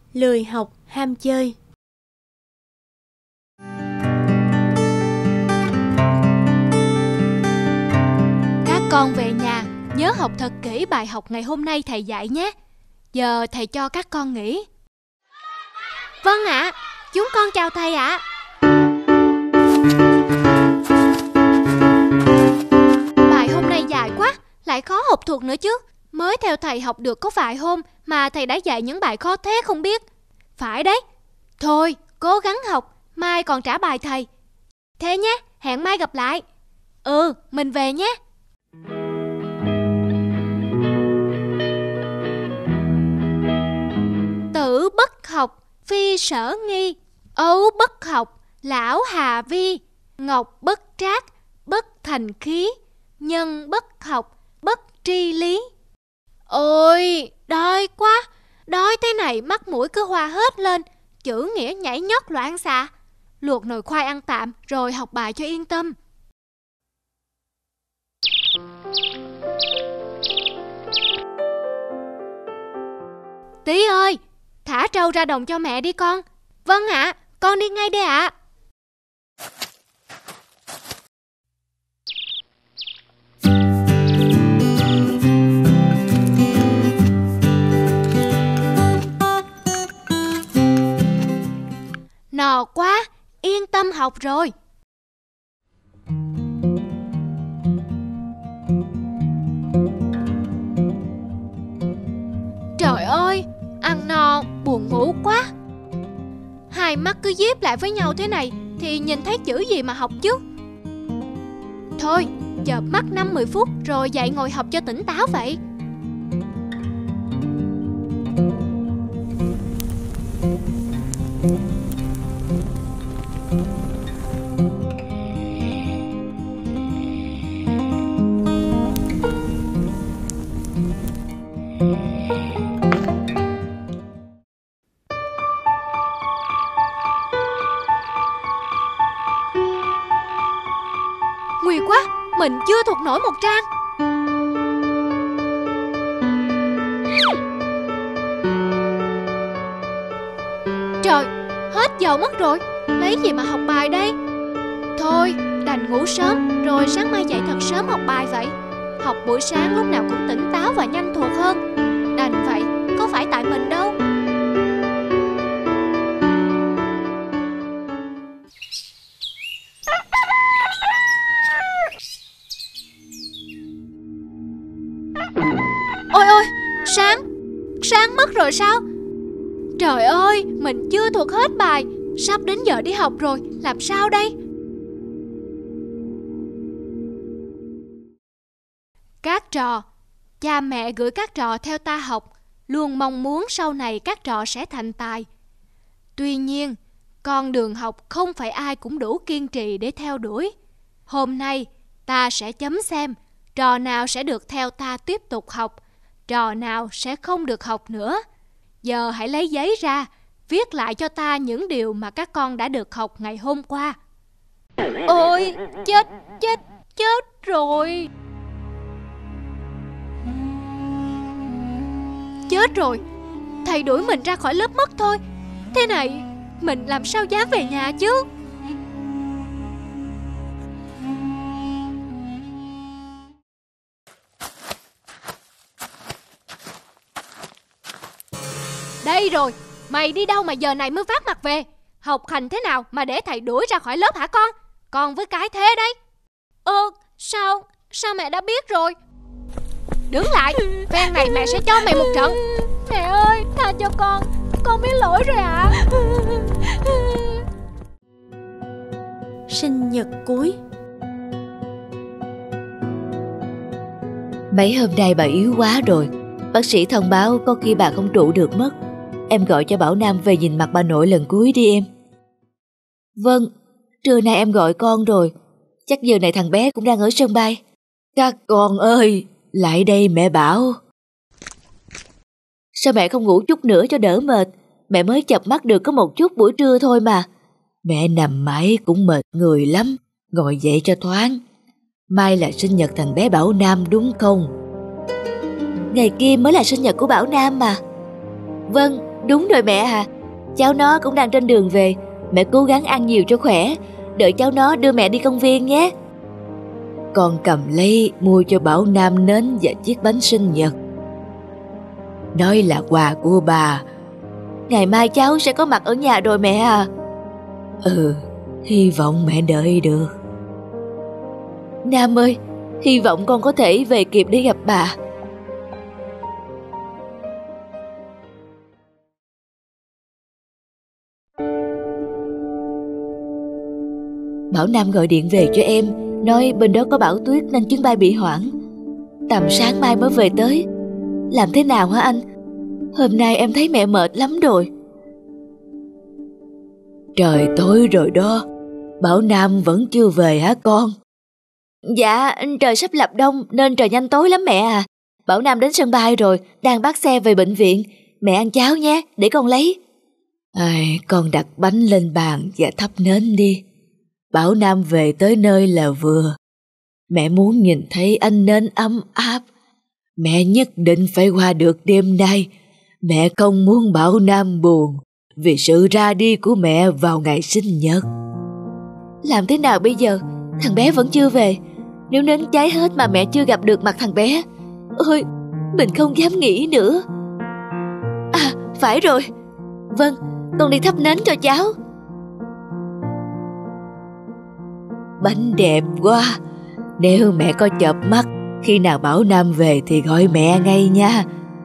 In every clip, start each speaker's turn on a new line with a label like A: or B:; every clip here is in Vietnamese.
A: lười học, ham chơi.
B: Các con về nhà nhớ học thật kỹ bài học ngày hôm nay thầy dạy nhé. Giờ thầy cho các con nghỉ.
C: Vâng ạ, chúng con chào thầy ạ.
B: Bài hôm nay dài quá, lại khó học thuộc nữa chứ. Mới theo thầy học được có vài hôm mà thầy đã dạy những bài khó thế không biết. Phải đấy. Thôi, cố gắng học, mai còn trả bài thầy. Thế nhé, hẹn mai gặp lại. Mình về nhé. Tử bất học, phi sở nghi. Ấu bất học, lão hà vi. Ngọc bất trác, bất thành khí. Nhân bất học, bất tri lý. Ôi, đói quá. Đói thế này mắt mũi cứ hoa hết lên, chữ nghĩa nhảy nhót loạn xạ. Luộc nồi khoai ăn tạm rồi học bài cho yên tâm. Tí ơi, thả trâu ra đồng cho mẹ đi con.
C: Vâng ạ, con đi ngay đây ạ.
B: No quá, yên tâm học rồi. Trời ơi, ăn no, buồn ngủ quá. Hai mắt cứ díp lại với nhau thế này thì nhìn thấy chữ gì mà học chứ. Thôi, chợp mắt 5-10 phút rồi dậy ngồi học cho tỉnh táo vậy. Nguy quá, mình chưa thuộc nổi một trang. Trời, hết giờ mất rồi, lấy gì mà học bài đây? Thôi, đành ngủ sớm rồi sáng mai dậy thật sớm học bài vậy. Học buổi sáng lúc nào cũng tỉnh táo và nhanh thuộc hơn. Đành vậy, có phải tại mình đâu. Ôi ôi, sáng mất rồi sao? Trời ơi, mình chưa thuộc hết bài. Sắp đến giờ đi học rồi, làm sao đây? Các trò, cha mẹ gửi các trò theo ta học, luôn mong muốn sau này các trò sẽ thành tài. Tuy nhiên, con đường học không phải ai cũng đủ kiên trì để theo đuổi. Hôm nay, ta sẽ chấm xem trò nào sẽ được theo ta tiếp tục học, trò nào sẽ không được học nữa. Giờ hãy lấy giấy ra, viết lại cho ta những điều mà các con đã được học ngày hôm qua. Ôi, chết rồi. Chết rồi, thầy đuổi mình ra khỏi lớp mất thôi. Thế này, mình làm sao dám về nhà chứ? Đây rồi, mày đi đâu mà giờ này mới vác mặt về? Học hành thế nào mà để thầy đuổi ra khỏi lớp hả con? Con với cái thế đấy. Sao mẹ đã biết rồi? Đứng lại, phen này mẹ sẽ cho mày một trận. Mẹ ơi, tha cho con biết lỗi rồi ạ.
A: Sinh nhật cuối.
D: Mấy hôm nay bà yếu quá rồi. Bác sĩ thông báo có khi bà không trụ được mất. Em gọi cho Bảo Nam về nhìn mặt bà nội lần cuối đi em. Vâng, trưa nay em gọi con rồi. Chắc giờ này thằng bé cũng đang ở sân bay. Các con ơi, lại đây mẹ bảo. Sao mẹ không ngủ chút nữa cho đỡ mệt? Mẹ mới chợp mắt được có một chút buổi trưa thôi mà. Mẹ nằm mãi cũng mệt người lắm. Ngồi dậy cho thoáng. Mai là sinh nhật thằng bé Bảo Nam đúng không? Ngày kia mới là sinh nhật của Bảo Nam mà. Vâng, đúng rồi mẹ à. Cháu nó cũng đang trên đường về. Mẹ cố gắng ăn nhiều cho khỏe. Đợi cháu nó đưa mẹ đi công viên nhé. Con cầm lấy mua cho Bảo Nam nến và chiếc bánh sinh nhật. Nói là quà của bà. Ngày mai cháu sẽ có mặt ở nhà rồi mẹ à. Hy vọng mẹ đợi được. Nam ơi, hy vọng con có thể về kịp để gặp bà. Bảo Nam gọi điện về cho em, nói bên đó có bão tuyết nên chuyến bay bị hoãn. Tầm sáng mai mới về tới. Làm thế nào hả anh? Hôm nay em thấy mẹ mệt lắm rồi. Trời tối rồi đó. Bảo Nam vẫn chưa về hả con? Dạ, trời sắp lập đông nên trời nhanh tối lắm mẹ à. Bảo Nam đến sân bay rồi, đang bắt xe về bệnh viện. Mẹ ăn cháo nhé, để con lấy. Con đặt bánh lên bàn và thắp nến đi. Bảo Nam về tới nơi là vừa. Mẹ muốn nhìn thấy ánh nến ấm áp. Mẹ nhất định phải qua được đêm nay. Mẹ không muốn Bảo Nam buồn vì sự ra đi của mẹ vào ngày sinh nhật. Làm thế nào bây giờ? Thằng bé vẫn chưa về. Nếu nến cháy hết mà mẹ chưa gặp được mặt thằng bé, ôi, mình không dám nghĩ nữa. À, phải rồi. Vâng, con đi thắp nến cho cháu. Bánh đẹp quá. Nếu mẹ có chợp mắt khi nào Bảo Nam về thì gọi mẹ ngay nha.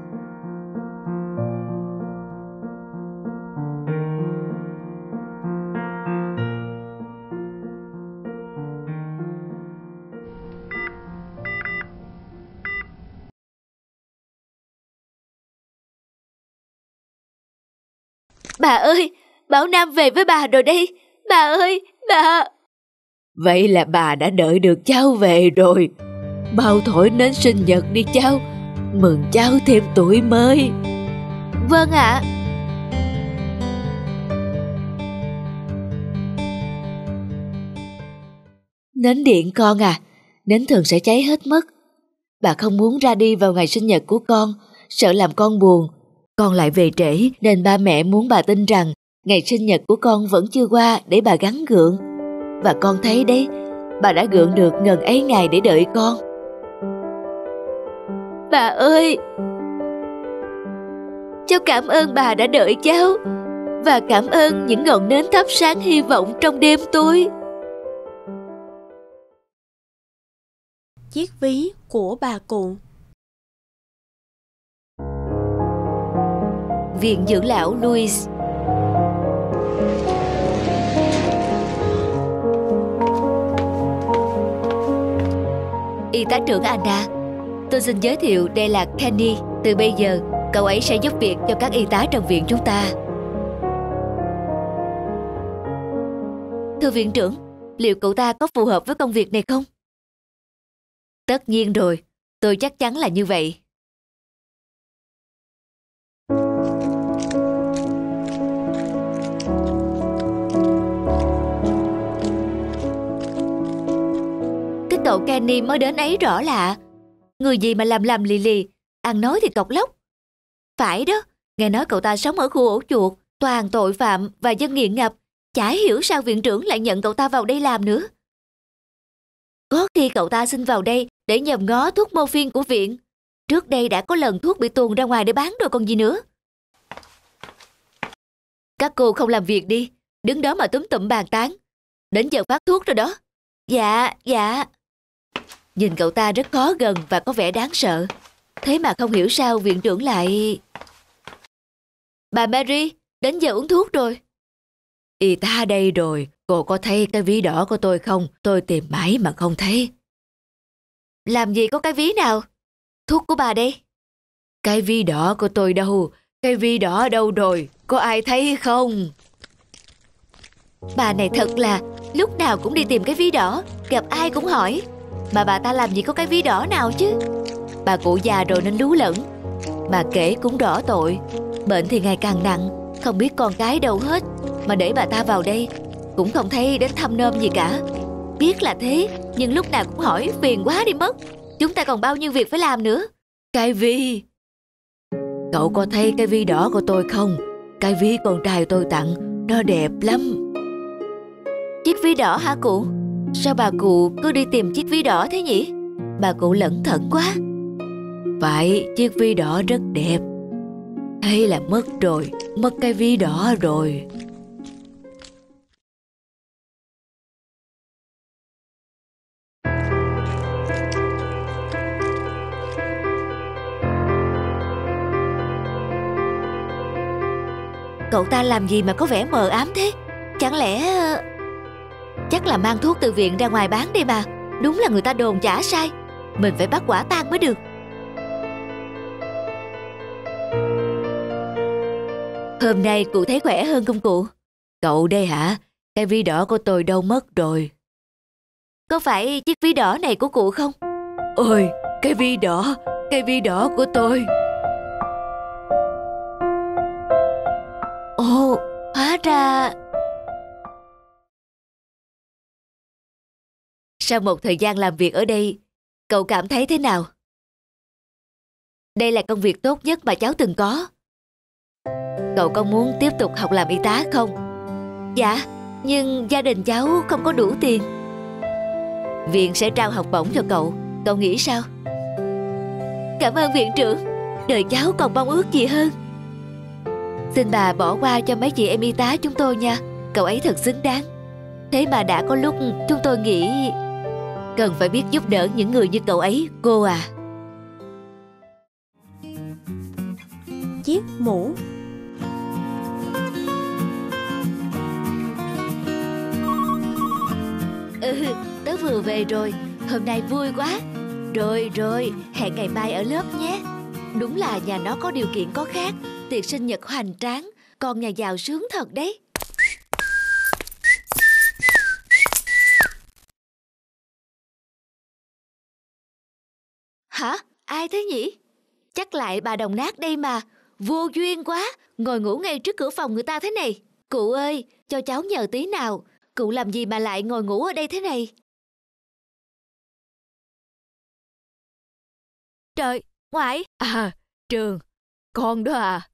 D: Bà ơi, Bảo Nam về với bà rồi đây. Bà ơi, bà. Vậy là bà đã đợi được cháu về rồi. Bao thổi nến sinh nhật đi cháu. Mừng cháu thêm tuổi mới. Vâng ạ. Nến điện con à, nến thường sẽ cháy hết mất. Bà không muốn ra đi vào ngày sinh nhật của con, sợ làm con buồn. Con lại về trễ nên ba mẹ muốn bà tin rằng ngày sinh nhật của con vẫn chưa qua để bà gắng gượng. Và con thấy đấy, bà đã gượng được ngần ấy ngày để đợi con. Bà ơi, cháu cảm ơn bà đã đợi cháu. Và cảm ơn những ngọn nến thắp sáng hy vọng trong đêm tối.
A: Chiếc ví của bà cụ.
D: Viện dưỡng lão Louis. Y tá trưởng Anna, tôi xin giới thiệu đây là Kenny. Từ bây giờ, cậu ấy sẽ giúp việc cho các y tá trong viện chúng ta. Thưa viện trưởng, liệu cậu ta có phù hợp với công việc này không? Tất nhiên rồi, tôi chắc chắn là như vậy. Cái cậu Kenny mới đến ấy rõ lạ. Người gì mà làm lì lì, ăn nói thì cọc lóc. Phải đó, nghe nói cậu ta sống ở khu ổ chuột, toàn tội phạm và dân nghiện ngập. Chả hiểu sao viện trưởng lại nhận cậu ta vào đây làm nữa. Có khi cậu ta xin vào đây để nhòm ngó thuốc morphine của viện. Trước đây đã có lần thuốc bị tuồn ra ngoài để bán rồi còn gì nữa. Các cô không làm việc đi, đứng đó mà túm tụm bàn tán. Đến giờ phát thuốc rồi đó. Dạ. Nhìn cậu ta rất khó gần và có vẻ đáng sợ. Thế mà không hiểu sao viện trưởng lại... Bà Mary, đến giờ uống thuốc rồi. Y tá đây rồi, cô có thấy cái ví đỏ của tôi không? Tôi tìm mãi mà không thấy. Làm gì có cái ví nào? Thuốc của bà đây. Cái ví đỏ của tôi đâu? Cái ví đỏ đâu rồi? Có ai thấy không? Bà này thật là lúc nào cũng đi tìm cái ví đỏ, gặp ai cũng hỏi. Mà bà ta làm gì có cái ví đỏ nào chứ? Bà cụ già rồi nên lú lẫn. Mà kể cũng rõ tội. Bệnh thì ngày càng nặng, không biết con cái đâu hết. Mà để bà ta vào đây cũng không thấy đến thăm nom gì cả. Biết là thế, nhưng lúc nào cũng hỏi, phiền quá đi mất. Chúng ta còn bao nhiêu việc phải làm nữa. Cái ví... Cậu có thấy cái ví đỏ của tôi không? Cái ví con trai tôi tặng, nó đẹp lắm. Chiếc ví đỏ hả cụ? Sao bà cụ cứ đi tìm chiếc ví đỏ thế nhỉ? Bà cụ lẩn thận quá. Phải, chiếc ví đỏ rất đẹp. Thế là mất rồi, mất cái ví đỏ rồi. Cậu ta làm gì mà có vẻ mờ ám thế? Chẳng lẽ... Chắc là mang thuốc từ viện ra ngoài bán đi bà. Đúng là người ta đồn chả sai. Mình phải bắt quả tang mới được. Hôm nay cụ thấy khỏe hơn không cụ? Cậu đây hả? Cái ví đỏ của tôi đâu mất rồi? Có phải chiếc ví đỏ này của cụ không? Ôi, cái ví đỏ của tôi. Ồ, hóa ra... Sau một thời gian làm việc ở đây, cậu cảm thấy thế nào? Đây là công việc tốt nhất mà cháu từng có. Cậu có muốn tiếp tục học làm y tá không? Dạ, nhưng gia đình cháu không có đủ tiền. Viện sẽ trao học bổng cho cậu. Cậu nghĩ sao? Cảm ơn viện trưởng. Đời cháu còn mong ước gì hơn. Xin bà bỏ qua cho mấy chị em y tá chúng tôi nha. Cậu ấy thật xứng đáng. Thế mà đã có lúc chúng tôi nghĩ cần phải biết giúp đỡ những người như cậu ấy, cô à.
A: Chiếc mũ.
D: Tớ vừa về rồi. Hôm nay vui quá. Rồi, hẹn ngày mai ở lớp nhé. Đúng là nhà nó có điều kiện có khác. Tiệc sinh nhật hoành tráng. Con nhà giàu sướng thật đấy. Hả? Ai thế nhỉ? Chắc lại bà đồng nát đây mà. Vô duyên quá. Ngồi ngủ ngay trước cửa phòng người ta thế này. Cụ ơi, cho cháu nhờ tí nào. Cụ làm gì mà lại ngồi ngủ ở đây thế này? Trời, ngoại. À, Trường, con đó à?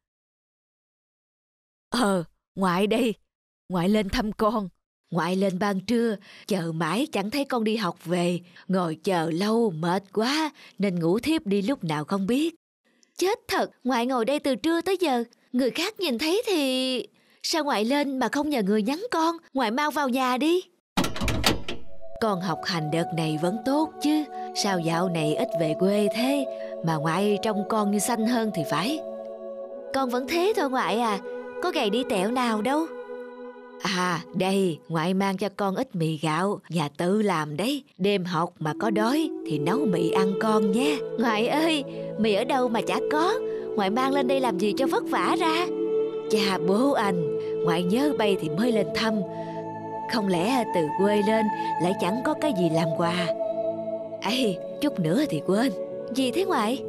D: Ngoại đây. Ngoại lên thăm con. Ngoại lên ban trưa, chờ mãi chẳng thấy con đi học về. Ngồi chờ lâu mệt quá, nên ngủ thiếp đi lúc nào không biết. Chết thật, ngoại ngồi đây từ trưa tới giờ. Người khác nhìn thấy thì... Sao ngoại lên mà không nhờ người nhắn con? Ngoại mau vào nhà đi. Con học hành đợt này vẫn tốt chứ. Sao dạo này ít về quê thế? Mà ngoại trông con như xanh hơn thì phải. Con vẫn thế thôi ngoại à. Có gầy đi tẹo nào đâu. À đây, ngoại mang cho con ít mì gạo. Nhà tự làm đấy. Đêm học mà có đói thì nấu mì ăn con nhé. Ngoại ơi, mì ở đâu mà chả có. Ngoại mang lên đây làm gì cho vất vả ra. Cha bố anh, ngoại nhớ bay thì mới lên thăm. Không lẽ từ quê lên lại chẳng có cái gì làm quà. Ê, chút nữa thì quên. Gì thế ngoại?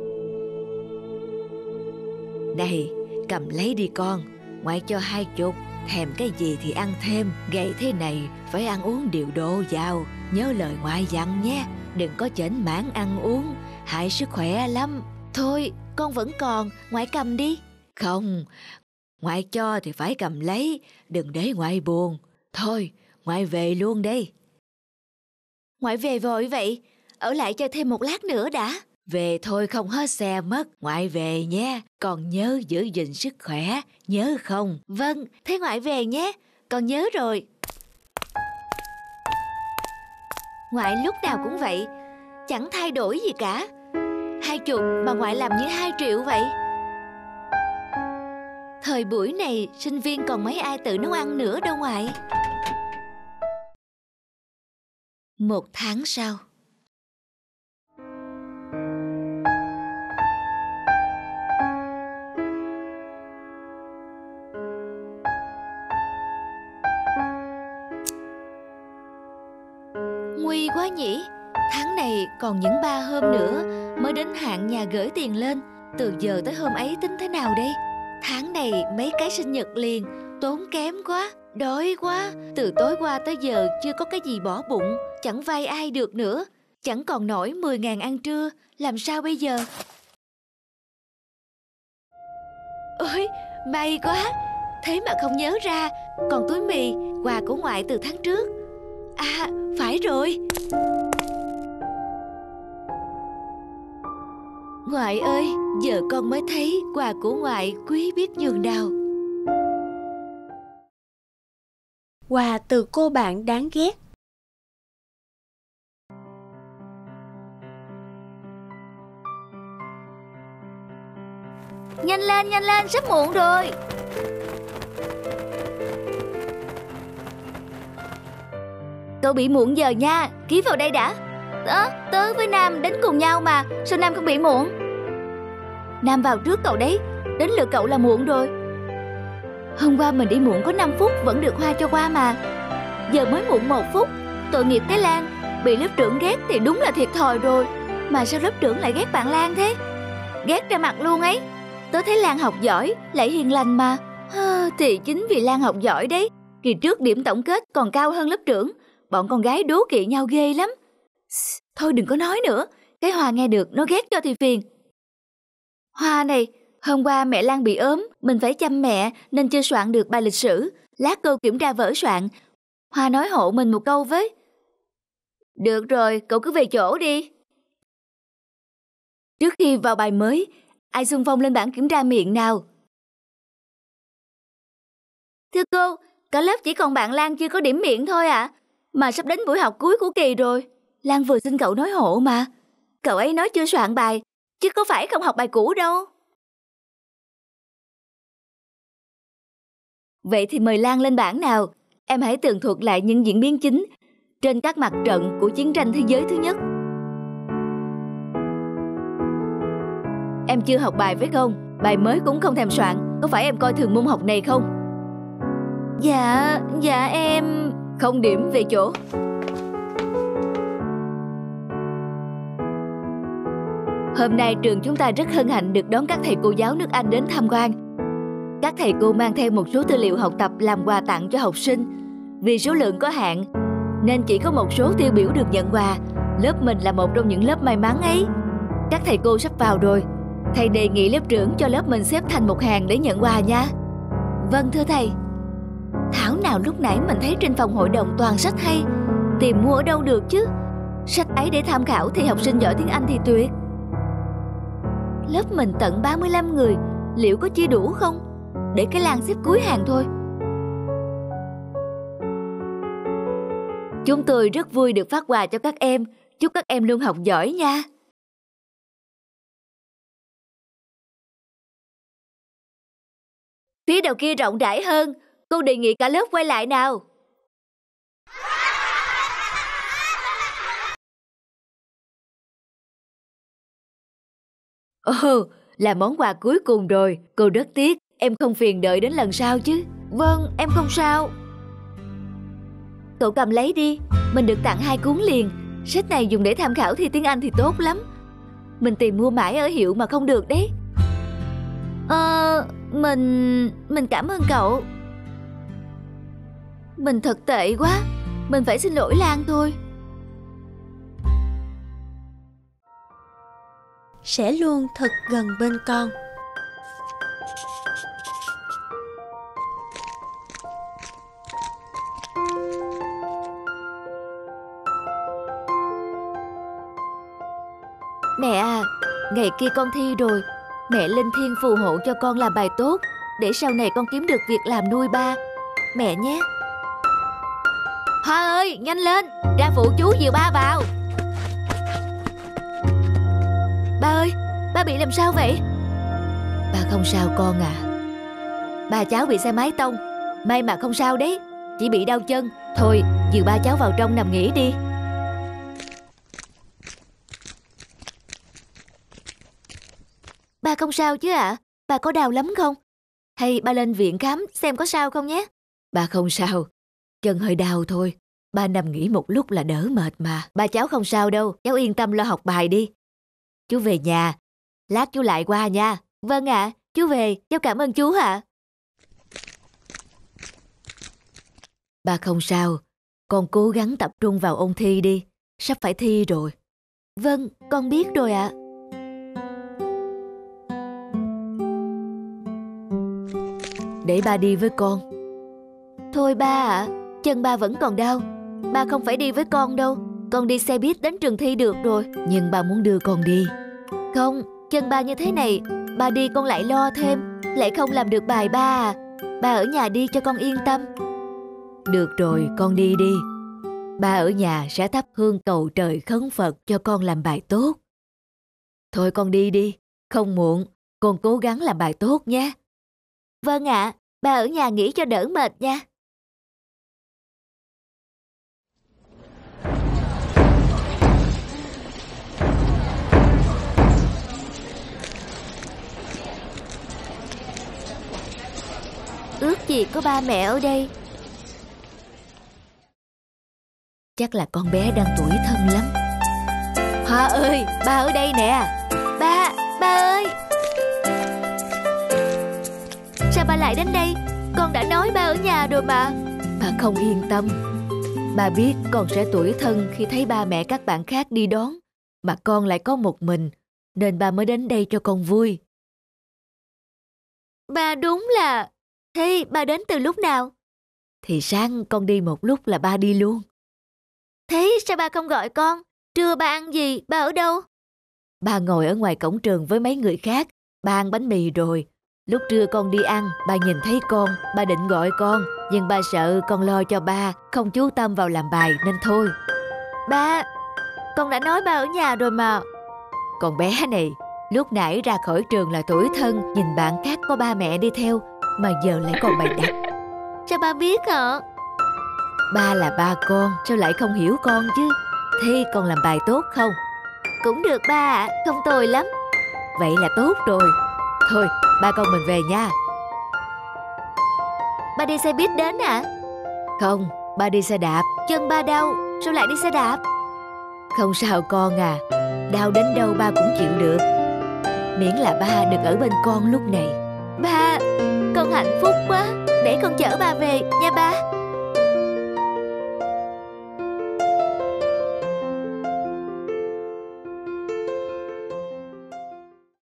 D: Này, cầm lấy đi con. Ngoại cho 20. Thèm cái gì thì ăn thêm. Gầy thế này phải ăn uống điều độ vào. Nhớ lời ngoại dặn nhé. Đừng có chểnh mảng ăn uống, hại sức khỏe lắm. Thôi, con vẫn còn. Ngoại cầm đi. Không, ngoại cho thì phải cầm lấy. Đừng để ngoại buồn. Thôi, ngoại về luôn đây. Ngoại về vội vậy? Ở lại cho thêm một lát nữa đã. Về thôi không hết xe mất. Ngoại về nhé. Con nhớ giữ gìn sức khỏe. Nhớ không? Vâng, thế ngoại về nhé. Con nhớ rồi. Ngoại lúc nào cũng vậy. Chẳng thay đổi gì cả. 20 mà ngoại làm như 2 triệu vậy. Thời buổi này sinh viên còn mấy ai tự nấu ăn nữa đâu ngoại. 1 tháng sau. Nguy quá nhỉ. Tháng này còn những 3 hôm nữa mới đến hạn nhà gửi tiền lên. Từ giờ tới hôm ấy tính thế nào đây? Tháng này mấy cái sinh nhật liền. Tốn kém quá. Đói quá. Từ tối qua tới giờ chưa có cái gì bỏ bụng. Chẳng vay ai được nữa. Chẳng còn nổi 10.000 ăn trưa. Làm sao bây giờ? Ôi, may quá. Thế mà không nhớ ra. Còn túi mì, quà của ngoại từ tháng trước. À, phải rồi. Ngoại ơi, giờ con mới thấy quà của ngoại quý biết nhường nào.
A: Quà từ cô bạn đáng ghét.
D: Nhanh lên, sắp muộn rồi. Cậu bị muộn giờ nha, ký vào đây đã. Tớ với Nam đến cùng nhau mà, sao Nam không bị muộn? Nam vào trước cậu đấy, đến lượt cậu là muộn rồi. Hôm qua mình đi muộn có 5 phút vẫn được Hoa cho qua mà. Giờ mới muộn 1 phút, tội nghiệp cái Lan. Bị lớp trưởng ghét thì đúng là thiệt thòi rồi. Mà sao lớp trưởng lại ghét bạn Lan thế? Ghét ra mặt luôn ấy. Tớ thấy Lan học giỏi, lại hiền lành mà. Thì chính vì Lan học giỏi đấy, kỳ trước điểm tổng kết còn cao hơn lớp trưởng. Bọn con gái đố kỵ nhau ghê lắm. Thôi đừng có nói nữa, cái Hoa nghe được nó ghét cho thì phiền. Hoa này, hôm qua mẹ Lan bị ốm, mình phải chăm mẹ nên chưa soạn được bài lịch sử. Lát cô kiểm tra vở soạn. Hoa nói hộ mình một câu với. Được rồi, cậu cứ về chỗ đi. Trước khi vào bài mới, ai xung phong lên bảng kiểm tra miệng nào? Thưa cô, cả lớp chỉ còn bạn Lan chưa có điểm miệng thôi ạ. Mà sắp đến buổi học cuối của kỳ rồi. Lan vừa xin cậu nói hộ mà. Cậu ấy nói chưa soạn bài, chứ có phải không học bài cũ đâu. Vậy thì mời Lan lên bảng nào. Em hãy tường thuật lại những diễn biến chính trên các mặt trận của chiến tranh thế giới thứ nhất. Em chưa học bài phải không? Bài mới cũng không thèm soạn. Có phải em coi thường môn học này không? Dạ em... Không điểm về chỗ. Hôm nay trường chúng ta rất hân hạnh được đón các thầy cô giáo nước Anh đến tham quan. Các thầy cô mang theo một số tư liệu học tập làm quà tặng cho học sinh. Vì số lượng có hạn nên chỉ có một số tiêu biểu được nhận quà. Lớp mình là một trong những lớp may mắn ấy. Các thầy cô sắp vào rồi. Thầy đề nghị lớp trưởng cho lớp mình xếp thành một hàng để nhận quà nha. Vâng thưa thầy. Thảo nào lúc nãy mình thấy trên phòng hội đồng toàn sách hay. Tìm mua ở đâu được chứ. Sách ấy để tham khảo thì học sinh giỏi tiếng Anh thì tuyệt. Lớp mình tận 35 người, liệu có chia đủ không? Để cái Lan xếp cuối hàng thôi. Chúng tôi rất vui được phát quà cho các em. Chúc các em luôn học giỏi nha. Phía đầu kia rộng rãi hơn. Cô đề nghị cả lớp quay lại nào. Ồ, là món quà cuối cùng rồi. Cô rất tiếc, em không phiền đợi đến lần sau chứ. Vâng, em không sao. Cậu cầm lấy đi. Mình được tặng 2 cuốn liền. Sách này dùng để tham khảo thi tiếng Anh thì tốt lắm. Mình tìm mua mãi ở hiệu mà không được đấy. Mình cảm ơn cậu. Mình thật tệ quá. Mình phải xin lỗi Lan thôi.
A: Sẽ luôn thật gần bên con.
D: Mẹ à, ngày kia con thi rồi. Mẹ linh thiêng phù hộ cho con làm bài tốt, để sau này con kiếm được việc làm nuôi ba. Mẹ nhé. Hoa ơi, nhanh lên, ra phụ chú dìu ba vào. Ba ơi, ba bị làm sao vậy? Ba không sao con à. Ba cháu bị xe máy tông. May mà không sao đấy, chỉ bị đau chân. Thôi, dìu ba cháu vào trong nằm nghỉ đi. Ba không sao chứ ạ? Ba có đau lắm không? Hay ba lên viện khám xem có sao không nhé? Ba không sao, chân hơi đau thôi. Ba nằm nghỉ một lúc là đỡ mệt mà. Ba cháu không sao đâu, cháu yên tâm lo học bài đi. Chú về nhà, lát chú lại qua nha. Vâng ạ, chú về, cháu cảm ơn chú ạ. Ba không sao, con cố gắng tập trung vào ôn thi đi. Sắp phải thi rồi. Vâng, con biết rồi ạ. để ba đi với con. Thôi ba ạ, chân ba vẫn còn đau. Ba không phải đi với con đâu. Con đi xe buýt đến trường thi được rồi. Nhưng ba muốn đưa con đi. Không, chân ba như thế này, ba đi con lại lo thêm, lại không làm được bài ba à. Ba ở nhà đi cho con yên tâm. Được rồi, con đi đi. Ba ở nhà sẽ thắp hương cầu trời khấn Phật cho con làm bài tốt. Thôi con đi đi, không muộn, con cố gắng làm bài tốt nhé. Vâng ạ, ba ở nhà nghỉ cho đỡ mệt nha. Ước gì có ba mẹ ở đây. Chắc là con bé đang tủi thân lắm. Hoa ơi, ba ở đây nè. Ba ơi. Sao ba lại đến đây? Con đã nói ba ở nhà rồi mà. Ba không yên tâm. Ba biết con sẽ tủi thân khi thấy ba mẹ các bạn khác đi đón, mà con lại có một mình, nên ba mới đến đây cho con vui. Ba đúng là... Thế ba đến từ lúc nào? Thì sáng con đi một lúc là ba đi luôn. Thế sao ba không gọi con? Trưa ba ăn gì? Ba ở đâu? Ba ngồi ở ngoài cổng trường với mấy người khác. Ba ăn bánh mì rồi. Lúc trưa con đi ăn, ba nhìn thấy con, ba định gọi con, nhưng ba sợ con lo cho ba, không chú tâm vào làm bài nên thôi. Ba, con đã nói ba ở nhà rồi mà. Con bé này, lúc nãy ra khỏi trường là tủi thân, nhìn bạn khác có ba mẹ đi theo, mà giờ lại còn bày đặt. Sao ba biết hả? Ba là ba con, sao lại không hiểu con chứ? Thế con làm bài tốt không? Cũng được ba ạ, không tồi lắm. Vậy là tốt rồi. Thôi, ba con mình về nha. Ba đi xe buýt đến à? Không, ba đi xe đạp. Chân ba đau, sao lại đi xe đạp? Không sao con à, đau đến đâu ba cũng chịu được, miễn là ba được ở bên con lúc này. Ba, con hạnh phúc quá. Để con chở ba về nha ba.